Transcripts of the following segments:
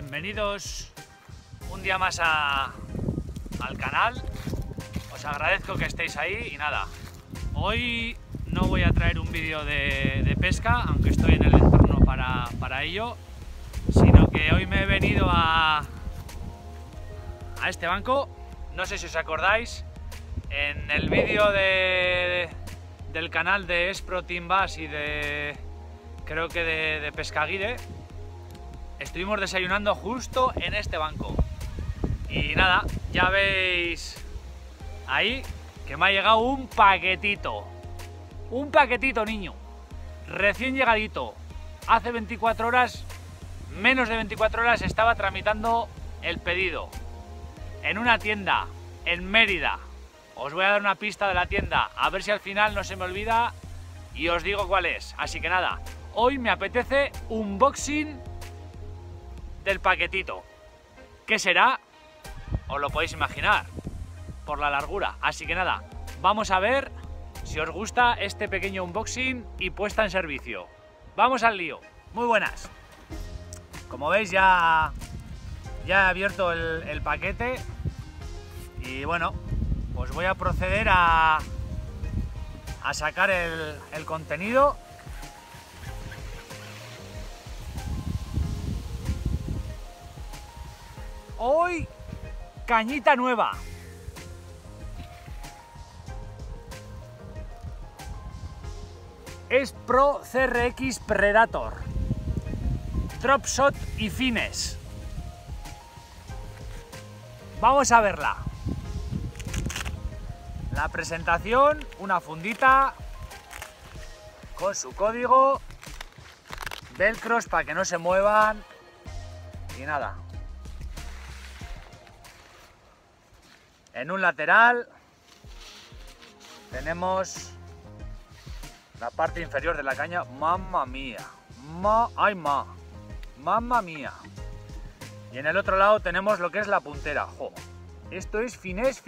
Bienvenidos un día más al canal. Os agradezco que estéis ahí y nada, hoy no voy a traer un vídeo de pesca, aunque estoy en el entorno para ello, sino que hoy me he venido a este banco. No sé si os acordáis, en el vídeo del canal de Espro Team Bass y creo que de Pescaguide, estuvimos desayunando justo en este banco. Y nada, ya veis ahí que me ha llegado un paquetito. Un paquetito, niño. Recién llegadito. Hace 24 horas, menos de 24 horas, estaba tramitando el pedido. En una tienda, en Mérida. Os voy a dar una pista de la tienda, a ver si al final no se me olvida y os digo cuál es. Así que nada, hoy me apetece unboxing del paquetito. ¿Qué será? Os lo podéis imaginar por la largura. Así que nada, vamos a ver si os gusta este pequeño unboxing y puesta en servicio. Vamos al lío. Muy buenas. Como veis ya he abierto el paquete y bueno, pues voy a proceder a sacar el contenido. Hoy, cañita nueva. Es Pro CRX Predator. Drop shot y fines. Vamos a verla. La presentación, una fundita con su código, velcros para que no se muevan y nada. En un lateral tenemos la parte inferior de la caña. ¡Mamma mía! ¡Mamma mía! Y en el otro lado tenemos lo que es la puntera. ¡Jo! Esto es finés.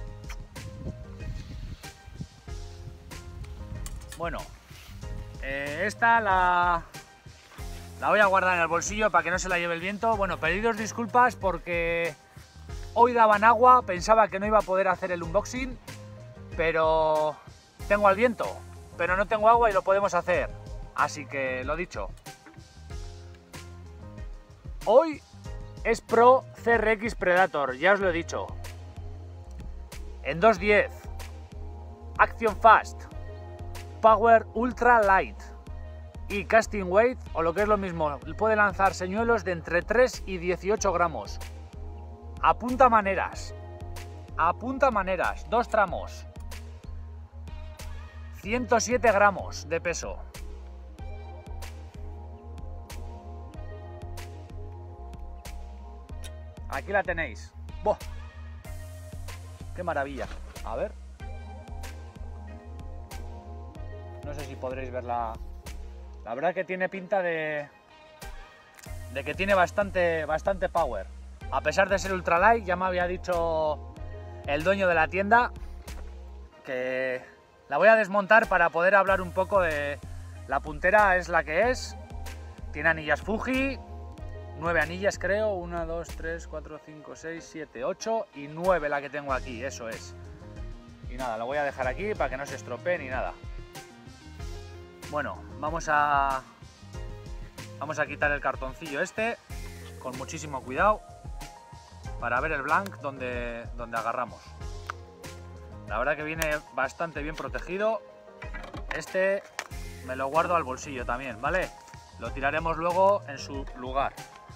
Bueno, esta la voy a guardar en el bolsillo para que no se la lleve el viento. Bueno, pedidos disculpas porque hoy daban agua, pensaba que no iba a poder hacer el unboxing, pero tengo al viento, pero no tengo agua y lo podemos hacer. Así que lo dicho. Hoy es Pro CRX Predator, ya os lo he dicho. En 210. Action Fast. Power Ultra Light. Y Casting Weight, o lo que es lo mismo, puede lanzar señuelos de entre 3 y 18 gramos. Apunta maneras, 2 tramos, 107 gramos de peso. Aquí la tenéis. ¡Boh! ¡Qué maravilla! A ver. No sé si podréis verla. La verdad que tiene pinta de que tiene bastante power. A pesar de ser ultralight, ya me había dicho el dueño de la tienda que la voy a desmontar para poder hablar un poco de la puntera. Es la que es, tiene anillas Fuji, 9 anillas creo, 1, 2, 3, 4, 5, 6, 7, 8 y 9 la que tengo aquí, eso es. Y nada, lo voy a dejar aquí para que no se estropee ni nada. Bueno, vamos a quitar el cartoncillo este con muchísimo cuidado para ver el blank donde agarramos. La verdad que viene bastante bien protegido. Este me lo guardo al bolsillo también, ¿vale? Lo tiraremos luego en su lugar.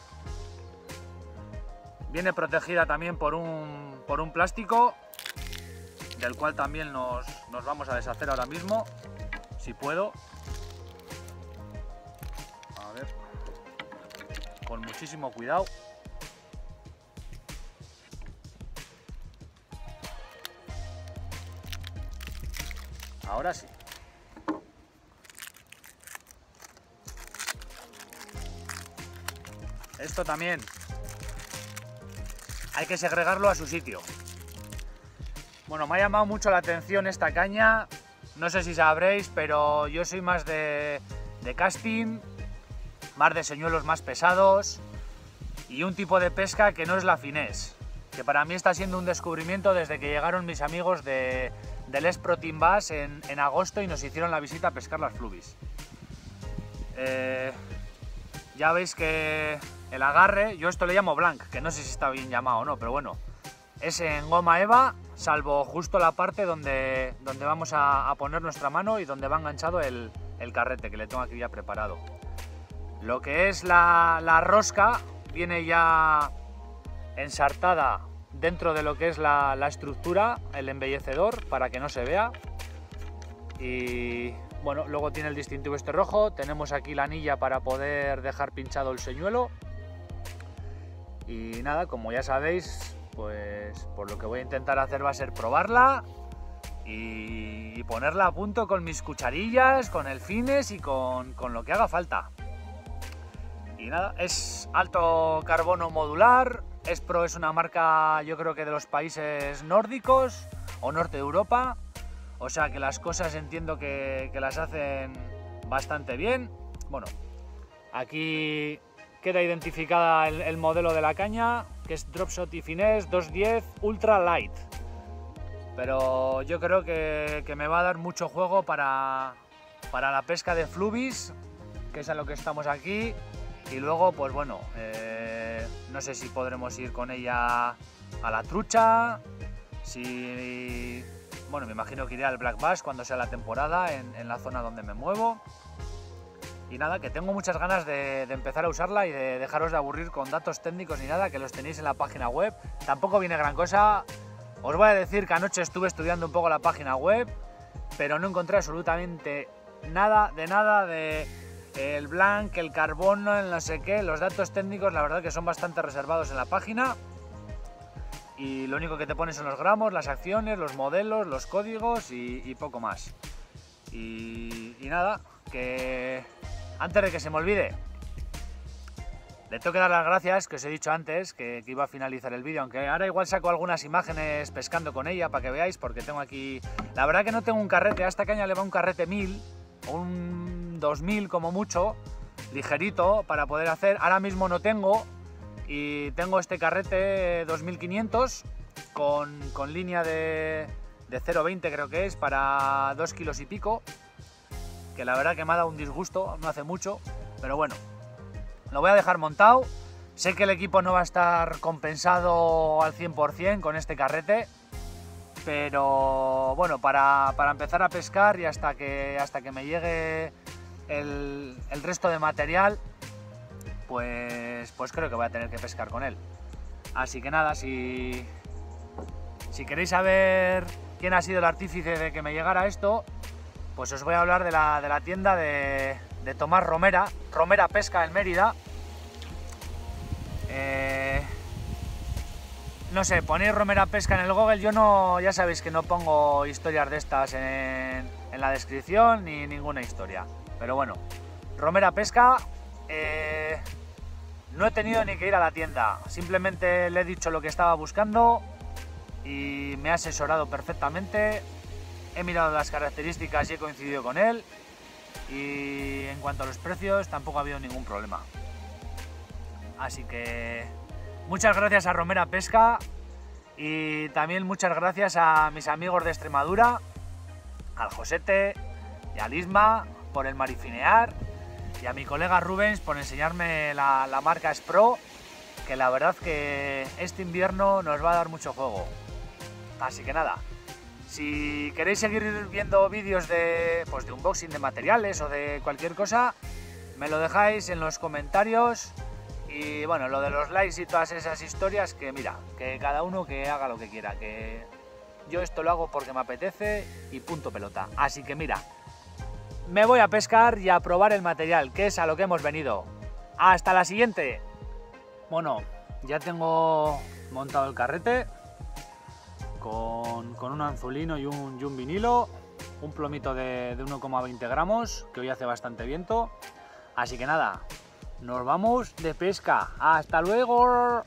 Viene protegida también por un plástico, del cual también nos vamos a deshacer ahora mismo, si puedo. A ver, con muchísimo cuidado. Ahora sí. Esto también hay que segregarlo a su sitio. Bueno, me ha llamado mucho la atención esta caña. No sé si sabréis, pero yo soy más de casting, más de señuelos más pesados. y un tipo de pesca que no es la finés, que para mí está siendo un descubrimiento desde que llegaron mis amigos del Espro Team Bass en agosto y nos hicieron la visita a pescar las flubis. Ya veis que el agarre, yo esto le llamo blank, que no sé si está bien llamado o no, pero bueno, es en goma eva, salvo justo la parte donde vamos a poner nuestra mano y donde va enganchado el carrete, que le tengo aquí ya preparado. Lo que es la rosca viene ya ensartada dentro de lo que es la estructura, el embellecedor, para que no se vea. Y bueno, luego tiene el distintivo este rojo, tenemos aquí la anilla para poder dejar pinchado el señuelo. Y nada, como ya sabéis, pues lo que voy a intentar hacer va a ser probarla y ponerla a punto con mis cucharillas, con el fines y con lo que haga falta. Y nada, es alto carbono modular. Espro es una marca, yo creo que de los países nórdicos o norte de Europa, o sea que las cosas entiendo que las hacen bastante bien. Bueno, aquí queda identificada el modelo de la caña, que es Dropshot y Finesse 210 Ultra Light, pero yo creo que me va a dar mucho juego para la pesca de flubis, que es a lo que estamos aquí. Y luego, pues bueno, no sé si podremos ir con ella a la trucha, bueno, me imagino que iré al Black Bass cuando sea la temporada en la zona donde me muevo. Y nada, que tengo muchas ganas de empezar a usarla y de dejaros de aburrir con datos técnicos ni nada, que los tenéis en la página web. Tampoco viene gran cosa. Os voy a decir que anoche estuve estudiando un poco la página web, pero no encontré absolutamente nada de el blank, el carbono, el no sé qué. Los datos técnicos la verdad que son bastante reservados en la página y lo único que te ponen son los gramos, las acciones, los modelos, los códigos y poco más. Y nada, que antes de que se me olvide, le tengo que dar las gracias, que os he dicho antes que iba a finalizar el vídeo, aunque ahora igual saco algunas imágenes pescando con ella para que veáis, porque tengo aquí, la verdad que no tengo un carrete, a esta caña le va un carrete 1000 o un 2000 como mucho, ligerito para poder hacer. Ahora mismo no tengo, y tengo este carrete 2500 con línea de 0,20 creo que es, para 2 kilos y pico, que la verdad que me ha dado un disgusto, no hace mucho, pero bueno, lo voy a dejar montado. Sé que el equipo no va a estar compensado al 100% con este carrete, pero bueno, para empezar a pescar y hasta que me llegue el resto de material, pues creo que voy a tener que pescar con él. Así que nada, si queréis saber quién ha sido el artífice de que me llegara esto, pues os voy a hablar de la tienda de Tomás Romera Pesca en Mérida. No sé, ponéis Romera Pesca en el Google, ya sabéis que no pongo historias de estas en la descripción ni ninguna historia. Pero bueno, Romera Pesca, no he tenido ni que ir a la tienda, simplemente le he dicho lo que estaba buscando y me ha asesorado perfectamente. He mirado las características y he coincidido con él, y en cuanto a los precios tampoco ha habido ningún problema. Así que muchas gracias a Romera Pesca y también muchas gracias a mis amigos de Extremadura, al Josete y al Isma por el marifinear, y a mi colega Rubens por enseñarme la marca Espro, que la verdad que este invierno nos va a dar mucho juego. Así que nada, si queréis seguir viendo vídeos de unboxing de materiales o de cualquier cosa, me lo dejáis en los comentarios. Y bueno, lo de los likes y todas esas historias, que mira, que cada uno que haga lo que quiera, que yo esto lo hago porque me apetece y punto pelota. Así que mira, me voy a pescar y a probar el material, que es a lo que hemos venido. ¡Hasta la siguiente! Bueno, ya tengo montado el carrete con un anzulino y un vinilo, un plomito de 1,20 gramos, que hoy hace bastante viento. Así que nada, nos vamos de pesca. ¡Hasta luego!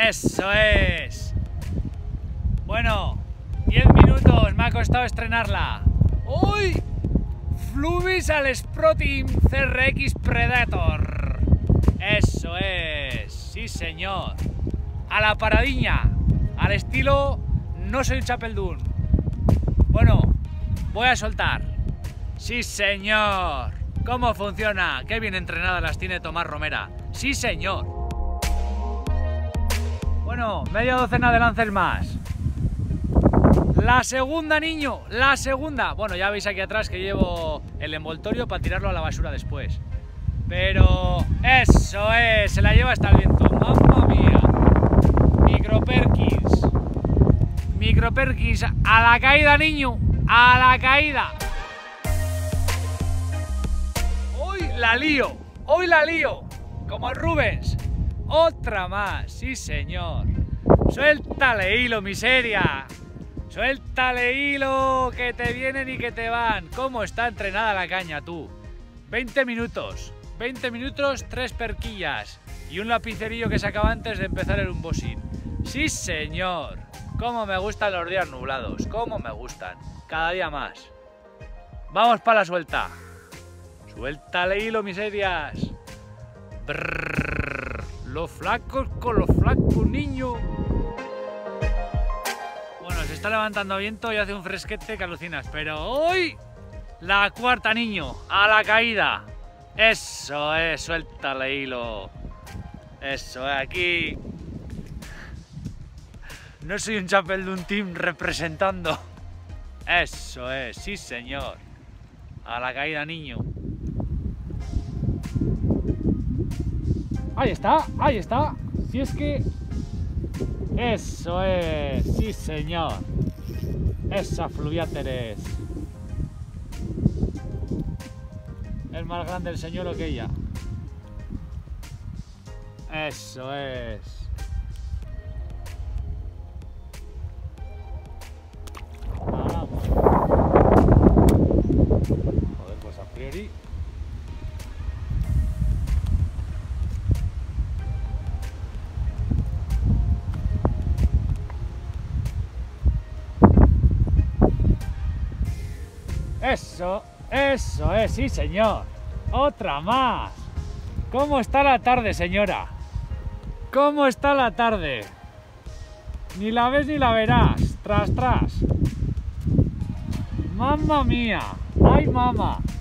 ¡Eso es! Bueno, 10 minutos me ha costado estrenarla. ¡Uy! Flubis al Sprotein CRX Predator. Eso es, sí señor. A la paradiña, al estilo no soy un Chapeldún. Bueno, voy a soltar. Sí señor. ¿Cómo funciona? Qué bien entrenadas las tiene Tomás Romera. Sí señor. Bueno, media docena de lances más. La segunda, niño, la segunda. Bueno, ya veis aquí atrás que llevo el envoltorio para tirarlo a la basura después. Pero eso es, se la lleva hasta el viento. ¡Mamma mía! Microperkins. Microperkins a la caída, niño. A la caída. Hoy la lío. Hoy la lío. Como el Rubens. Otra más, sí señor. Suéltale hilo, miseria. Suéltale hilo, que te vienen y que te van. ¿Cómo está entrenada la caña, tú? 20 minutos. 20 minutos, 3 perquillas. Y un lapicerillo que se acaba antes de empezar el unboxing. Sí, señor. Cómo me gustan los días nublados. Cómo me gustan. Cada día más. Vamos para la suelta. Suéltale hilo, miserias. Brrr. Los flacos con los flacos, niño. Bueno, se está levantando viento y hace un fresquete que alucinas, pero hoy la cuarta, niño, a la caída. Eso es, suéltale hilo. Eso es, aquí. No soy un Chapeldún Team representando. Eso es, sí señor. A la caída, niño. Ahí está, ahí está. Si es que... Eso es, sí señor. Esa fluviáteres. Es más grande el señor que ella. Eso es. Vamos. Joder, pues a priori. Eso es, sí señor. Otra más. ¿Cómo está la tarde, señora? ¿Cómo está la tarde? Ni la ves ni la verás. Tras, tras. Mamma mía. Ay, mamá.